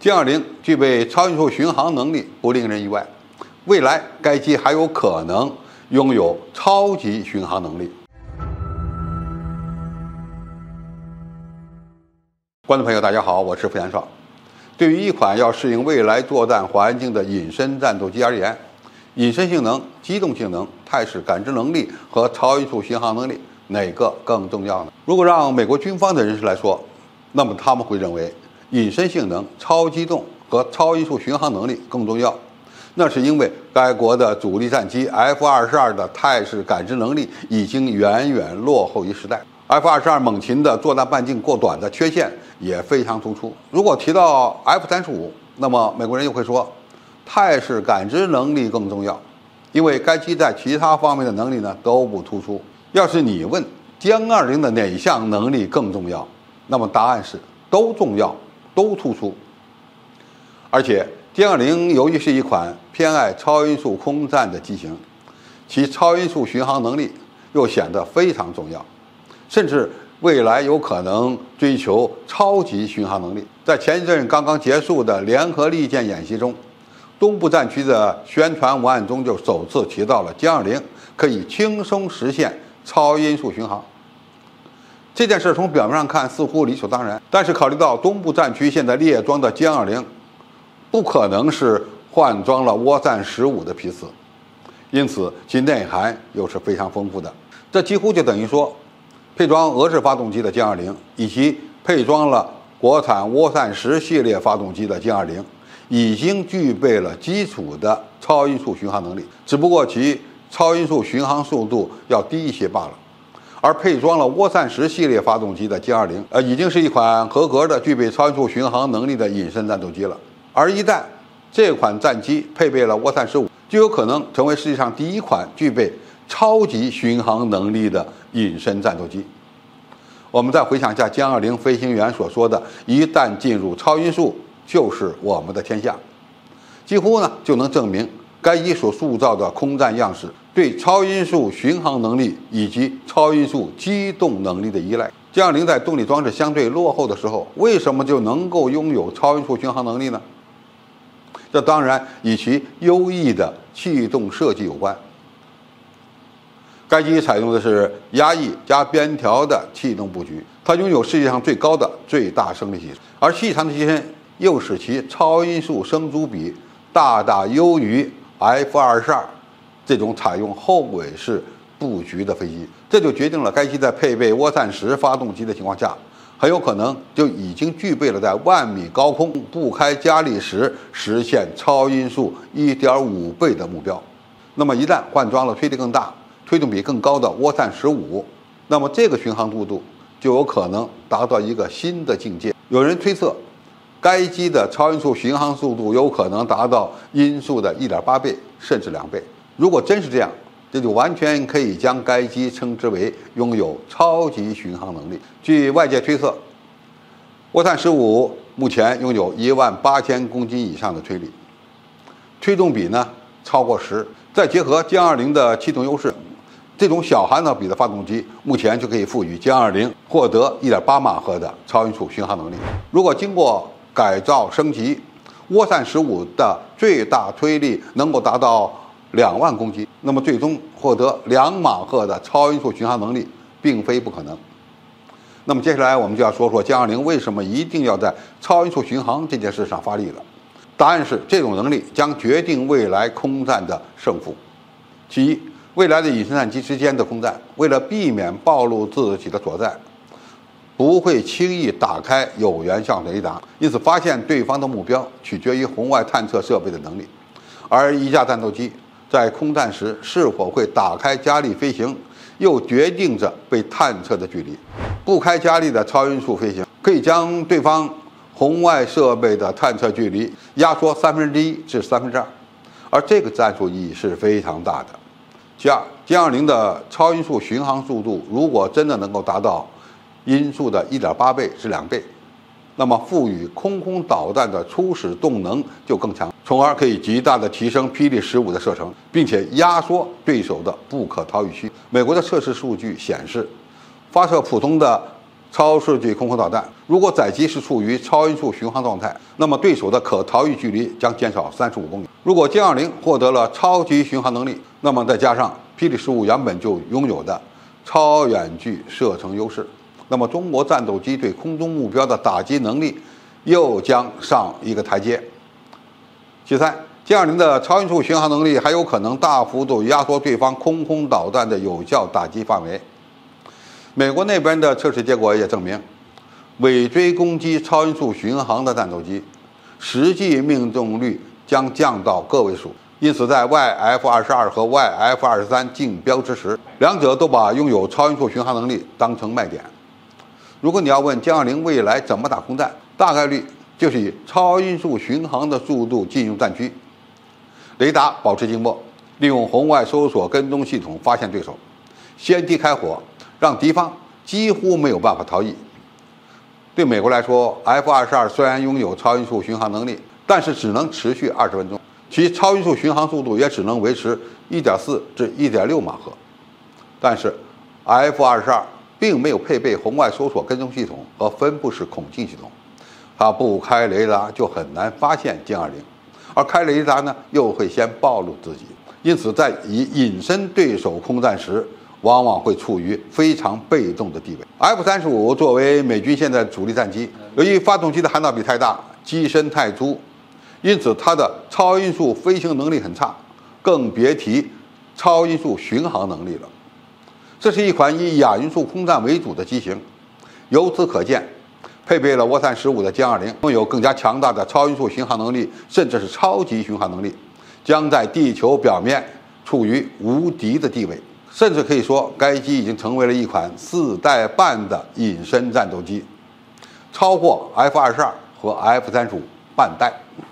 歼-20具备超音速巡航能力，不令人意外。未来该机还有可能拥有超级巡航能力。观众朋友，大家好，我是付延绍。对于一款要适应未来作战环境的隐身战斗机而言，隐身性能、机动性能、态势感知能力和超音速巡航能力哪个更重要呢？如果让美国军方的人士来说，那么他们会认为隐身性能、超机动和超音速巡航能力更重要。那是因为该国的主力战机 F-22的态势感知能力已经远远落后于时代。F-22猛禽的作战半径过短的缺陷也非常突出。如果提到 F-35，那么美国人又会说，态势感知能力更重要，因为该机在其他方面的能力呢都不突出。要是你问歼-20的哪项能力更重要，那么答案是都重要，都突出。而且歼-20由于是一款偏爱超音速空战的机型，其超音速巡航能力又显得非常重要，甚至未来有可能追求超级巡航能力。在前一阵刚刚结束的联合利剑演习中，东部战区的宣传文案中就首次提到了歼-20可以轻松实现超音速巡航。这件事从表面上看似乎理所当然，但是考虑到东部战区现在列装的歼-20不可能是换装了涡扇15的批次，因此其内涵又是非常丰富的。这几乎就等于说，配装俄式发动机的歼-20以及配装了国产涡扇10系列发动机的歼-20已经具备了基础的超音速巡航能力，只不过其超音速巡航速度要低一些罢了。而配装了涡扇10系列发动机的歼-20已经是一款合格的具备超音速巡航能力的隐身战斗机了。而一旦这款战机配备了涡扇15，就有可能成为世界上第一款具备超级巡航能力的隐身战斗机。我们再回想一下歼-20飞行员所说的“一旦进入超音速，就是我们的天下”，几乎呢就能证明该机所塑造的空战样式对超音速巡航能力以及超音速机动能力的依赖。歼-20在动力装置相对落后的时候，为什么就能够拥有超音速巡航能力呢？这当然与其优异的气动设计有关。该机采用的是压抑加边条的气动布局，它拥有世界上最高的最大升力系数，而细长的机身又使其超音速升阻比大大优于 F-22这种采用后尾式布局的飞机。这就决定了该机在配备涡扇10发动机的情况下，很有可能就已经具备了在10000米高空不开加力时实现超音速 1.5 倍的目标。那么一旦换装了推力更大、推动比更高的涡扇15，那么这个巡航速度就有可能达到一个新的境界。有人推测，该机的超音速巡航速度有可能达到音速的 1.8 倍甚至2倍。如果真是这样，这就完全可以将该机称之为拥有超级巡航能力。据外界推测，涡扇15目前拥有18000公斤以上的推力，推动比呢超过10，再结合歼-20的气动优势，这种小寒导比的发动机目前就可以赋予歼-20获得 1.8 马赫的超音速巡航能力。如果经过改造升级，涡扇15的最大推力能够达到2万公斤，那么最终获得2马赫的超音速巡航能力并非不可能。那么接下来我们就要说说歼-20为什么一定要在超音速巡航这件事上发力了。答案是，这种能力将决定未来空战的胜负。其一，未来的隐身战机之间的空战，为了避免暴露自己的所在，不会轻易打开有源相雷达，因此发现对方的目标取决于红外探测设备的能力。而一架战斗机在空战时是否会打开加力飞行，又决定着被探测的距离。不开加力的超音速飞行可以将对方红外设备的探测距离压缩1/3至2/3，而这个战术意义是非常大的。其二，歼-20的超音速巡航速度如果真的能够达到音速的 1.8 倍至2倍，那么赋予空导弹的初始动能就更强，从而可以极大的提升霹雳15的射程，并且压缩对手的不可逃逸区。美国的测试数据显示，发射普通的超视距空空导弹。如果载机是处于超音速巡航状态，那么对手的可逃逸距离将减少35公里。如果歼20获得了超级巡航能力，那么再加上霹雳15原本就拥有的超远距射程优势，那么中国战斗机对空中目标的打击能力又将上一个台阶。其三，歼20的超音速巡航能力还有可能大幅度压缩对方空空导弹的有效打击范围。美国那边的测试结果也证明，尾追攻击超音速巡航的战斗机，实际命中率将降到个位数。因此，在 YF-22和 YF-23竞标之时，两者都把拥有超音速巡航能力当成卖点。如果你要问歼20未来怎么打空战，大概率就是以超音速巡航的速度进入战区，雷达保持静默，利用红外搜索跟踪系统发现对手，先低开火，让敌方几乎没有办法逃逸。对美国来说 ，F-22虽然拥有超音速巡航能力，但是只能持续20分钟，其超音速巡航速度也只能维持1.4至1.6马赫。但是 F-22并没有配备红外搜索跟踪系统和分布式孔径系统，它不开雷达就很难发现歼20，而开雷达呢又会先暴露自己，因此在隐身对手空战时，往往会处于非常被动的地位。F-35作为美军现在主力战机，由于发动机的涵导比太大，机身太粗，因此它的超音速飞行能力很差，更别提超音速巡航能力了。这是一款以亚音速空战为主的机型，由此可见，配备了涡扇15的歼20拥有更加强大的超音速巡航能力，甚至是超级巡航能力，将在地球表面处于无敌的地位。甚至可以说，该机已经成为了一款4代半的隐身战斗机，超过 F-22和 F-35半代。